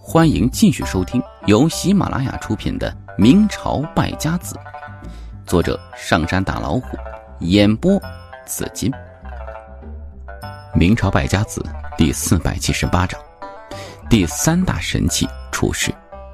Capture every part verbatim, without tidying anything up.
欢迎继续收听由喜马拉雅出品的《明朝败家子》，作者上山打老虎，演播紫金。明朝败家子第四百七十八章，第三大神器出世。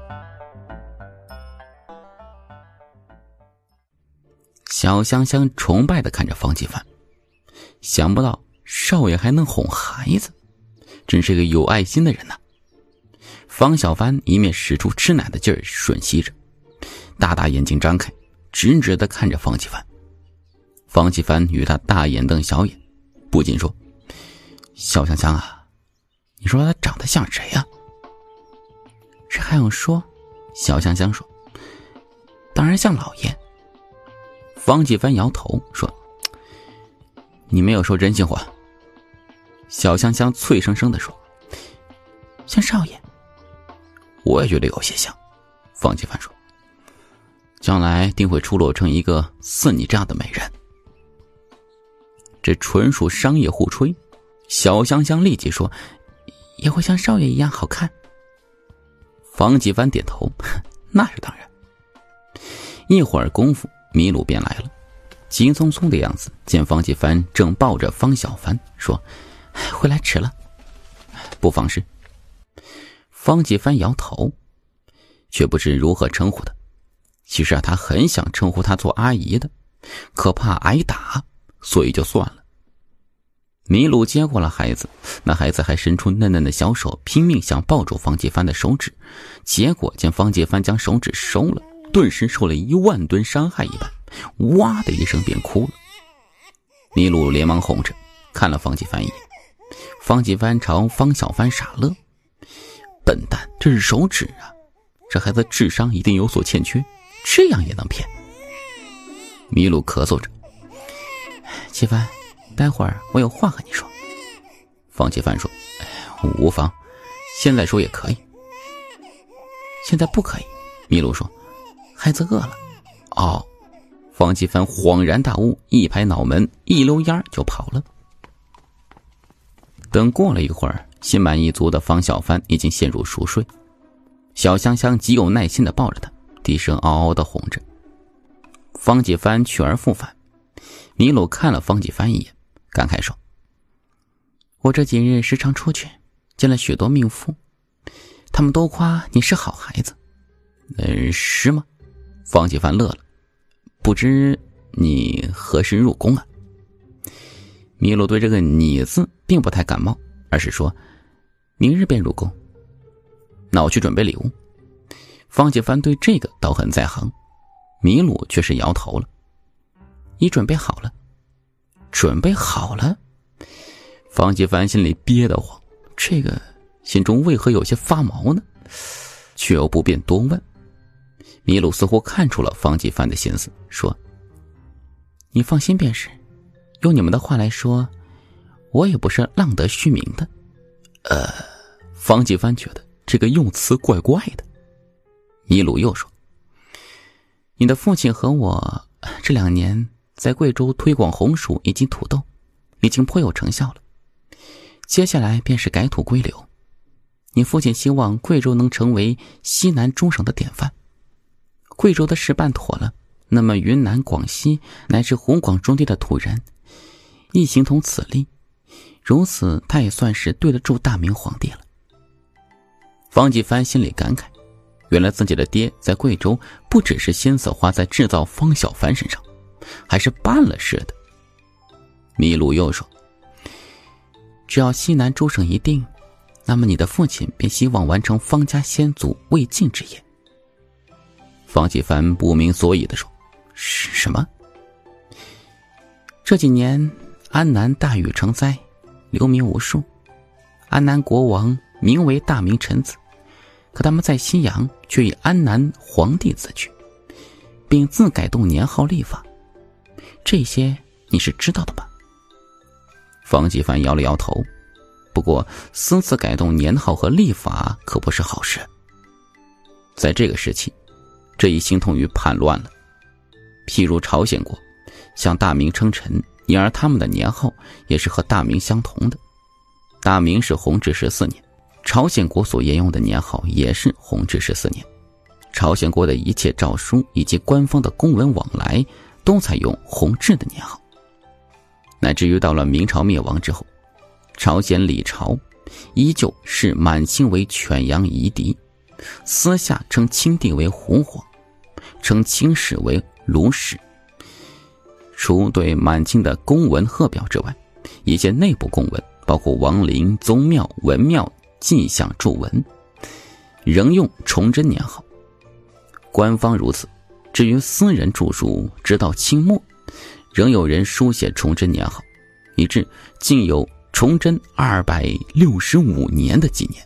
小香香崇拜地看着方继帆，想不到少爷还能哄孩子，真是个有爱心的人呐、啊。方小帆一面使出吃奶的劲儿吮吸着，大大眼睛张开，直直地看着方继帆。方继帆与他大眼瞪小眼，不禁说：“小香香啊，你说他长得像谁呀、啊？”这还用说？小香香说：“当然像老爷。”方继帆摇头说：“你没有说真心话。”小香香脆生生地说：“像少爷。”我也觉得有些像，方继帆说：“将来定会出落成一个似你这样的美人。”这纯属商业互吹。小香香立即说：“也会像少爷一样好看。”方继帆点头：“那是当然。”一会儿功夫，麋鹿便来了，急匆匆的样子，见方继帆正抱着方小帆，说：“回来迟了。”不妨事。方继帆摇头，却不知如何称呼他。其实啊，他很想称呼他做阿姨的，可怕挨打，所以就算了。麋鹿接过了孩子，那孩子还伸出嫩嫩的小手，拼命想抱住方继帆的手指，结果见方继帆将手指收了，顿时受了一万吨伤害一般，哇的一声便哭了。麋鹿连忙哄着，看了方继帆一眼。方继帆朝方小帆傻乐：“笨蛋，这是手指啊！这孩子智商一定有所欠缺，这样也能骗？”麋鹿咳嗽着：“继帆，待会儿我有话和你说。”方继帆说：“无妨，现在说也可以。”“现在不可以。”麋鹿说：“孩子饿了。”“哦。”方继帆恍然大悟，一拍脑门，一溜烟就跑了。等过了一会儿，心满意足的方小帆已经陷入熟睡。小香香极有耐心地抱着他，低声嗷嗷地哄着。方继帆去而复返。麋鹿看了方继帆一眼，感慨说：“我这几日时常出去，见了许多命妇，他们都夸你是好孩子。”“嗯，是吗？”方继帆乐了。“不知你何时入宫啊？”麋鹿对这个你字并不太感冒，而是说：“明日便入宫。”“那我去准备礼物。”方继帆对这个倒很在行，麋鹿却是摇头了。“已准备好了。”“准备好了？”方继帆心里憋得慌，这个心中为何有些发毛呢？却又不便多问。麋鹿似乎看出了方继帆的心思，说：“你放心便是。用你们的话来说，我也不是浪得虚名的。”呃，方继帆觉得这个用词怪怪的。麋鹿又说：“你的父亲和我这两年在贵州推广红薯以及土豆，已经颇有成效了。接下来便是改土归流。你父亲希望贵州能成为西南中省的典范。贵州的事办妥了，那么云南、广西乃至湖广中地的土人亦形同此例，如此他也算是对得住大明皇帝了。”方继帆心里感慨，原来自己的爹在贵州不只是心思花在制造方小帆身上，还是办了似的。麋鹿又说：“只要西南诸省一定，那么你的父亲便希望完成方家先祖未尽之业。”方继帆不明所以地说：“是什么？”“这几年安南大雨成灾，流民无数。安南国王名为大明臣子，可他们在西洋却以安南皇帝自居，并自改动年号历法。这些你是知道的吧？”方继帆摇了摇头，不过私自改动年号和历法可不是好事。在这个时期，这已形同于叛乱了。譬如朝鲜国向大明称臣，因而他们的年号也是和大明相同的。大明是弘治十四年， 朝鲜国所沿用的年号也是弘治十四年，朝鲜国的一切诏书以及官方的公文往来都采用弘治的年号。乃至于到了明朝灭亡之后，朝鲜李朝依旧视满清为犬羊夷狄，私下称清帝为胡皇，称清史为卢史。除对满清的公文贺表之外，一些内部公文包括王陵、宗庙、文庙、迹象注文仍用崇祯年号。官方如此，至于私人著述，直到清末仍有人书写崇祯年号，以致竟有崇祯二百六十五年的纪念。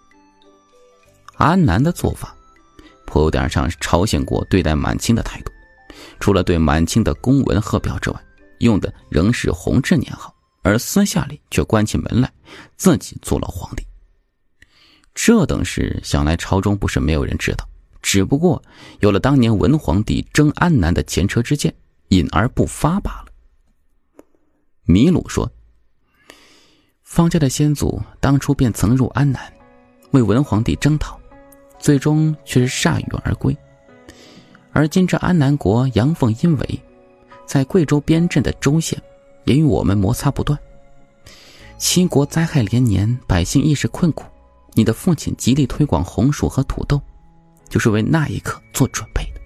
安南的做法颇有点像朝鲜国对待满清的态度，除了对满清的公文贺表之外，用的仍是弘治年号，而私下里却关起门来自己做了皇帝。这等事想来朝中不是没有人知道，只不过有了当年文皇帝征安南的前车之鉴，隐而不发罢了。米鲁说，方家的先祖当初便曾入安南为文皇帝征讨，最终却是铩羽而归。而今这安南国阳奉阴违，在贵州边镇的州县也与我们摩擦不断。七国灾害连年，百姓一时困苦，你的父亲极力推广红薯和土豆，就是为那一刻做准备的。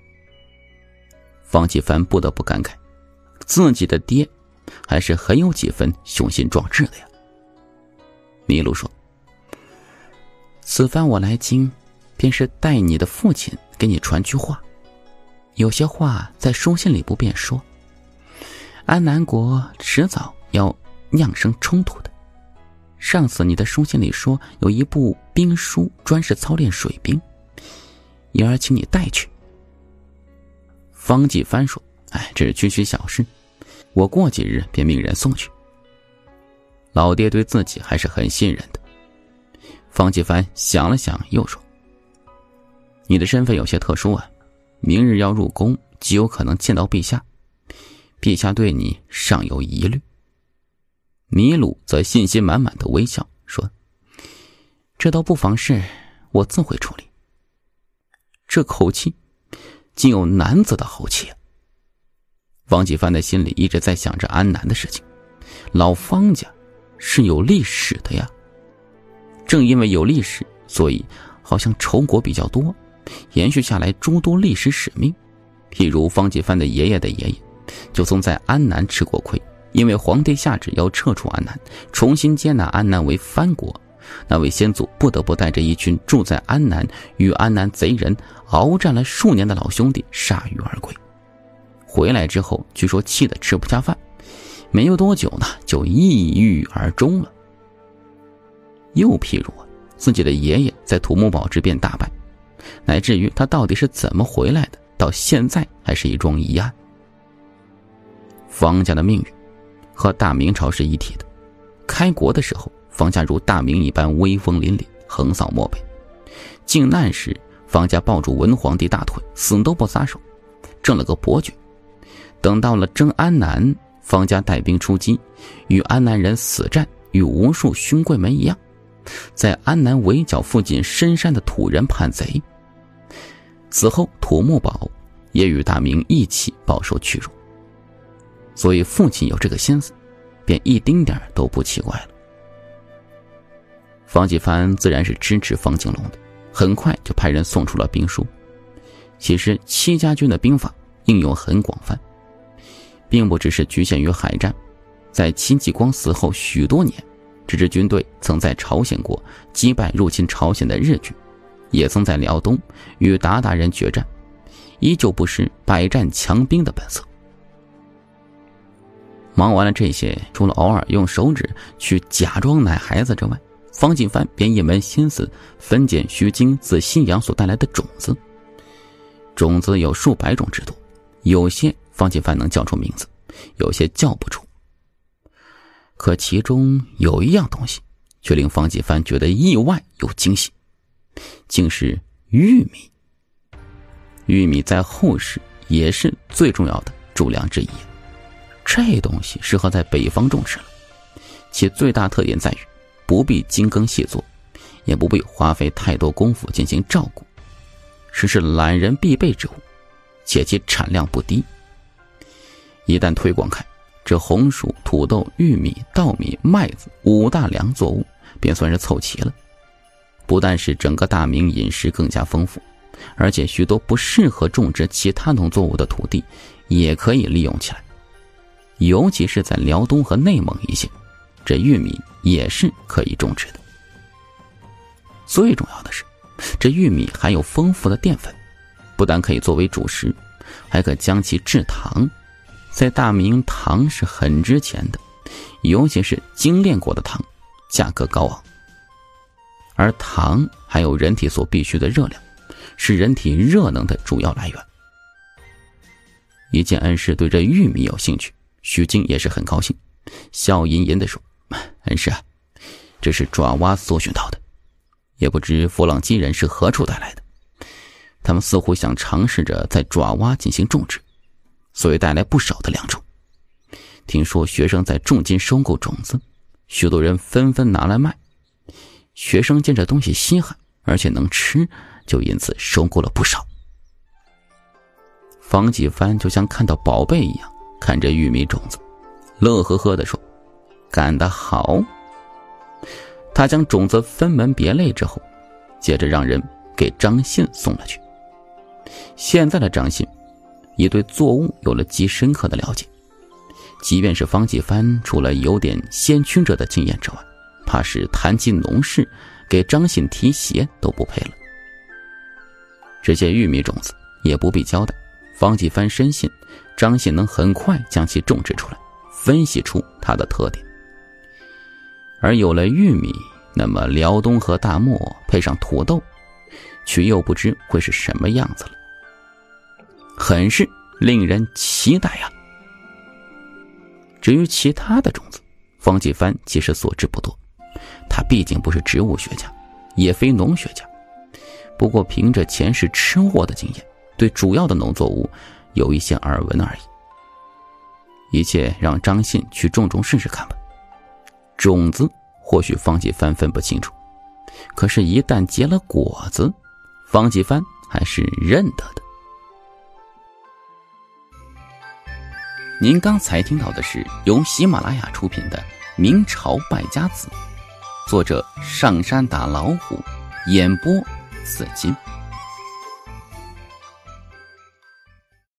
方启帆不得不感慨，自己的爹还是很有几分雄心壮志的呀。麋鹿说，此番我来京，便是带你的父亲给你传句话，有些话在书信里不便说，安南国迟早要酿生冲突的。上次你的书信里说有一部兵书专是操练水兵，因而请你带去。方继帆说，哎，这是区区小事，我过几日便命人送去。老爹对自己还是很信任的。方继帆想了想又说，你的身份有些特殊啊，明日要入宫，极有可能见到陛下，陛下对你尚有疑虑。尼鲁则信心满满的微笑说，这都不妨事，我自会处理。这口气竟有男子的豪气啊！方继帆的心里一直在想着安南的事情，老方家是有历史的呀，正因为有历史，所以好像仇国比较多，延续下来诸多历史使命。譬如方继帆的爷爷的爷爷就曾在安南吃过亏，因为皇帝下旨要撤出安南，重新接纳安南为藩国，那位先祖不得不带着一群住在安南与安南贼人鏖战了数年的老兄弟铩羽而归。回来之后据说气得吃不下饭，没有多久呢就抑郁而终了。又譬如自己的爷爷在土木堡之变大败，乃至于他到底是怎么回来的，到现在还是一桩疑案。方家的命运和大明朝是一体的，开国的时候方家如大明一般威风凛凛，横扫漠北，靖难时方家抱住文皇帝大腿，死都不撒手，挣了个伯爵。等到了征安南，方家带兵出击，与安南人死战，与无数勋贵们一样，在安南围剿附近深山的土人叛贼。此后土木堡也与大明一起饱受屈辱，所以父亲有这个心思，便一丁点都不奇怪了。方继帆自然是支持方景龙的，很快就派人送出了兵书。其实戚家军的兵法应用很广泛，并不只是局限于海战，在戚继光死后许多年，这支军队曾在朝鲜国击败入侵朝鲜的日军，也曾在辽东与鞑靼人决战，依旧不失百战强兵的本色。忙完了这些，除了偶尔用手指去假装奶孩子之外，方继帆便一门心思分拣徐经自西洋所带来的种子。种子有数百种之多，有些方继帆能叫出名字，有些叫不出。可其中有一样东西却令方继帆觉得意外又惊喜，竟是玉米。玉米在后世也是最重要的主粮之一，这东西适合在北方种植了，其最大特点在于不必精耕细作， 也不必花费太多功夫进行照顾，实是懒人必备之物，且其产量不低。一旦推广开，这红薯、土豆、玉米、稻米、麦子五大粮作物便算是凑齐了。不但使整个大明饮食更加丰富，而且许多不适合种植其他农作物的土地也可以利用起来。尤其是在辽东和内蒙一线，这玉米也是可以种植的。最重要的是，这玉米含有丰富的淀粉，不但可以作为主食，还可将其制糖。在大明，糖是很值钱的，尤其是精炼过的糖，价格高昂。而糖还有人体所必需的热量，是人体热能的主要来源。一见恩师对这玉米有兴趣，许靖也是很高兴，笑吟吟地说：“恩师啊，这是爪哇搜寻到的，也不知弗朗基人是何处带来的。他们似乎想尝试着在爪哇进行种植，所以带来不少的粮种。听说学生在重金收购种子，许多人纷纷拿来卖。学生见这东西稀罕，而且能吃，就因此收购了不少。”方几帆就像看到宝贝一样看着玉米种子，乐呵呵地说：“干得好。”他将种子分门别类之后，接着让人给张信送了去。现在的张信已对作物有了极深刻的了解，即便是方几帆除了有点先驱者的经验之外，怕是谈及农事给张信提鞋都不配了。这些玉米种子也不必交代，方几帆深信张信能很快将其种植出来，分析出它的特点。而有了玉米，那么辽东和大漠配上土豆，却又不知会是什么样子了，很是令人期待啊。至于其他的种子，方几帆其实所知不多，他毕竟不是植物学家，也非农学家，不过凭着前世吃货的经验，对主要的农作物有一些耳闻而已。一切让张信去种种试试看吧。种子或许方几帆分不清楚，可是一旦结了果子，方几帆还是认得的。您刚才听到的是由喜马拉雅出品的《明朝败家子》，作者上山打老虎，演播紫金。